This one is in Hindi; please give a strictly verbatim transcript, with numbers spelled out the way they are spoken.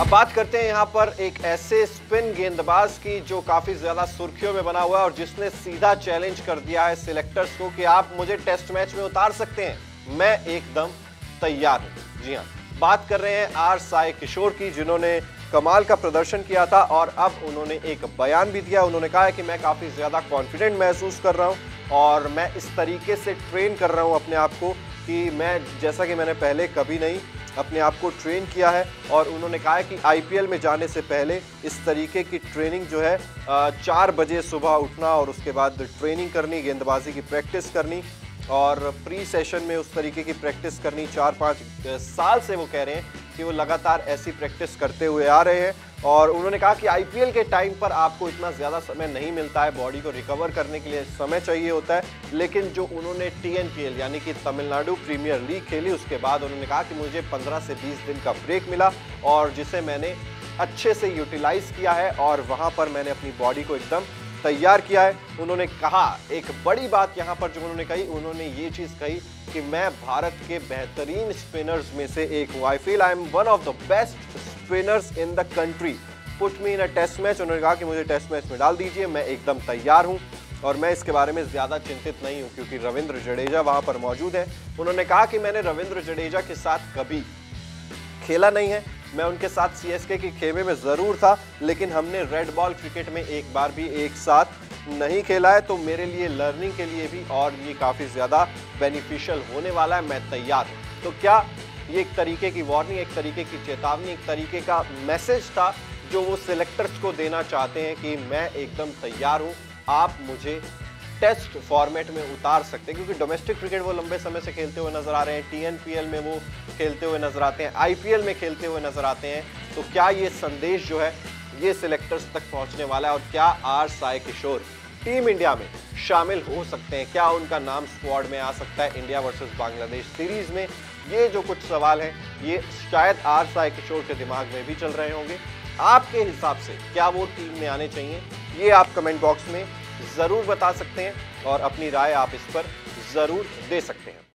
अब बात करते हैं यहाँ पर एक ऐसे स्पिन गेंदबाज की जो काफी ज्यादा सुर्खियों में बना हुआ है और जिसने सीधा चैलेंज कर दिया है सिलेक्टर्स को कि आप मुझे टेस्ट मैच में उतार सकते हैं, मैं एकदम तैयार हूं। जी हाँ, बात कर रहे हैं आर साई किशोर की, जिन्होंने कमाल का प्रदर्शन किया था और अब उन्होंने एक बयान भी दिया। उन्होंने कहा है कि मैं काफी ज्यादा कॉन्फिडेंट महसूस कर रहा हूं और मैं इस तरीके से ट्रेन कर रहा हूं अपने आप को कि मैं जैसा कि मैंने पहले कभी नहीं अपने आप को ट्रेन किया है। और उन्होंने कहा है कि आईपीएल में जाने से पहले इस तरीके की ट्रेनिंग जो है चार बजे सुबह उठना और उसके बाद ट्रेनिंग करनी, गेंदबाजी की प्रैक्टिस करनी और प्री सेशन में उस तरीके की प्रैक्टिस करनी। चार पाँच साल से वो कह रहे हैं कि वो लगातार ऐसी प्रैक्टिस करते हुए आ रहे हैं। और उन्होंने कहा कि आईपीएल के टाइम पर आपको इतना ज़्यादा समय नहीं मिलता है, बॉडी को रिकवर करने के लिए समय चाहिए होता है, लेकिन जो उन्होंने टीएनपीएल यानी कि तमिलनाडु प्रीमियर लीग खेली उसके बाद उन्होंने कहा कि मुझे पंद्रह से बीस दिन का ब्रेक मिला और जिसे मैंने अच्छे से यूटिलाइज किया है और वहाँ पर मैंने अपनी बॉडी को एकदम तैयार किया है। उन्होंने कहा एक बड़ी बात यहाँ पर जो उन्होंने कही, उन्होंने ये चीज़ कही कि मैं भारत के बेहतरीन स्पिनर्स में से एक हूँ। I feel I am one of the best spinners in the country, put me in a test match. उन्होंने कहा कि मुझे टेस्ट मैच में डाल दीजिए, मैं एकदम तैयार हूँ और मैं इसके बारे में ज़्यादा चिंतित नहीं हूँ क्योंकि रविंद्र जडेजा वहाँ पर मौजूद है। उन्होंने कहा कि मैंने रविंद्र जडेजा के साथ कभी खेला नहीं है, मैं उनके साथ सीएसके के खेमे में ज़रूर था, लेकिन हमने रेड बॉल क्रिकेट में एक बार भी एक साथ नहीं खेला है, तो मेरे लिए लर्निंग के लिए भी और ये काफ़ी ज़्यादा बेनिफिशियल होने वाला है, मैं तैयार हूँ। तो क्या ये एक तरीके की वार्निंग, एक तरीके की चेतावनी, एक तरीके का मैसेज था जो वो सिलेक्टर्स को देना चाहते हैं कि मैं एकदम तैयार हूँ, आप मुझे टेस्ट फॉर्मेट में उतार सकते हैं। क्योंकि डोमेस्टिक क्रिकेट वो लंबे समय से खेलते हुए नजर आ रहे हैं, टीएनपीएल में वो खेलते हुए नजर आते हैं, आईपीएल में खेलते हुए नजर आते हैं। तो क्या ये संदेश जो है ये सिलेक्टर्स तक पहुंचने वाला है और क्या R Sai Kishore team India में शामिल हो सकते हैं? क्या उनका नाम स्क्वाड में आ सकता है इंडिया वर्सेस बांग्लादेश सीरीज में? ये जो कुछ सवाल हैं ये शायद आर साई किशोर के दिमाग में भी चल रहे होंगे। आपके हिसाब से क्या वो टीम में आने चाहिए? ये आप कमेंट बॉक्स में ज़रूर बता सकते हैं और अपनी राय आप इस पर ज़रूर दे सकते हैं।